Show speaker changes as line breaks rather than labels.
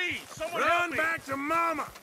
Please, someone help me!
Run back to Mama!